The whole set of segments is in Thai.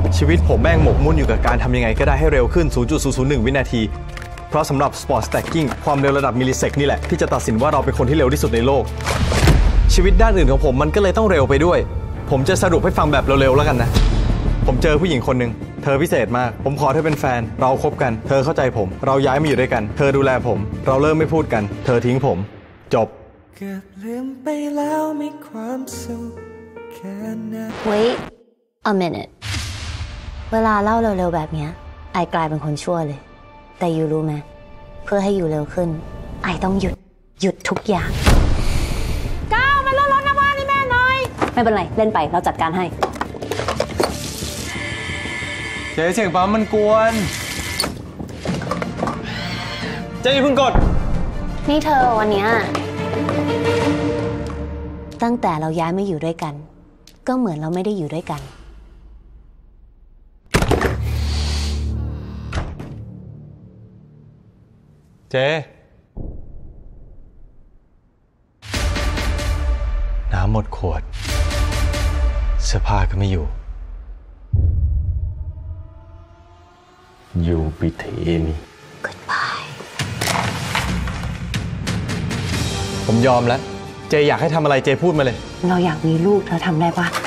ชีวิตผมแม่งหมกมุ่นอยู่กับการทำยังไงก็ได้ให้เร็วขึ้น 0.001 วินาทีเพราะสำหรับ Sport Stacking ความเร็วระดับมิลลิเซกนี่แหละที่จะตัดสินว่าเราเป็นคนที่เร็วที่สุดในโลกชีวิตด้านอื่นของผมมันก็เลยต้องเร็วไปด้วยผมจะสรุปให้ฟังแบบเร็วๆแล้วกันนะผมเจอผู้หญิงคนหนึ่งเธอพิเศษมากผมขอเธอเป็นแฟนเราคบกันเธอเข้าใจผมเราย้ายมาอยู่ด้วยกันเธอดูแลผมเราเริ่มไม่พูดกันเธอทิ้งผมจบเกือบลืมไปแล้วมีความสุขแค่นั้น Wait a minute เวลาเล่าเร็วๆแบบนี้ไอกลายเป็นคนชั่วเลยแต่ยูรู้ไหมเพื่อให้อยู่เร็วขึ้นไอต้องหยุดทุกอย่างก้าวมาเลื่อนรถหน้าบ้านให้แม่หน่อยไม่เป็นไรเล่นไปเราจัดการให้เจ๊เสียงปั๊มมันกวนเจ๊อย่าเพิ่งกดนี่เธอวันนี้ตั้งแต่เราย้ายมาอยู่ด้วยกันก็เหมือนเราไม่ได้อยู่ด้วยกันเจ๊น้ำหมดขวดเสื้อผ้าก็ไม่อยู่อยู่ปิเทมี Goodbye ผมยอมแล้วเจอยากให้ทำอะไรเจพูดมาเลยเราอยากมีลูกเธอทำได้ปะ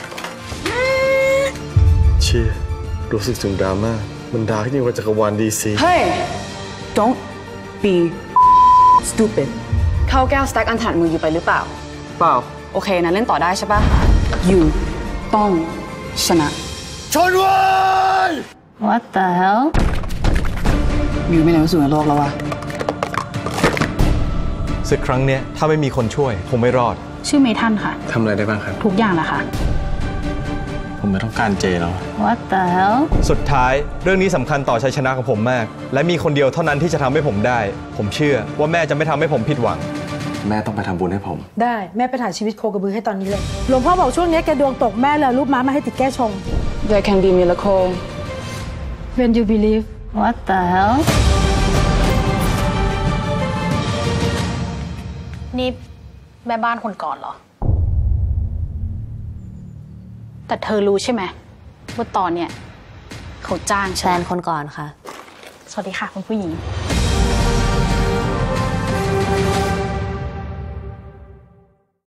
เชี่ยรู้สึกถึงดราม่ามันดาขึ้นยิ่งกว่าจักรวาลดีซี Hey don't be stupid เข้าแก้วสแต็กอันถนัดมืออยู่ไปหรือเปล่าเปล่าโอเคนะเล่นต่อได้ใช่ปะ You ต้องชนะชนไว้ What the hell อยู่ไม่เร็วสุดในโลกแล้ววะศึกครั้งเนี้ยถ้าไม่มีคนช่วยคงไม่รอดชื่อเมทันค่ะทำอะไรได้บ้างครับทุกอย่างแหละค่ะผมไม่ต้องการเจแล้ว What the hell สุดท้ายเรื่องนี้สำคัญต่อชัยชนะของผมมากและมีคนเดียวเท่านั้นที่จะทำให้ผมได้ผมเชื่อว่าแม่จะไม่ทำให้ผมผิดหวังแม่ต้องไปทำบุญให้ผมได้แม่ไปถ่ายชีวิตโคกระบือให้ตอนนี้เลยหลวงพ่อบอกช่วงนี้แกดวงตกแม่เลยรูปม้ามาให้ติดแก้ชง There can be miracle When you believe What the hell นี่แม่บ้านคนก่อนเหรอแต่เธอรู้ใช่ไหมว่าตอนเนี้ยเขาจ้างแฟนคนก่อนค่ะสวัสดีค่ะคุณผู้หญิง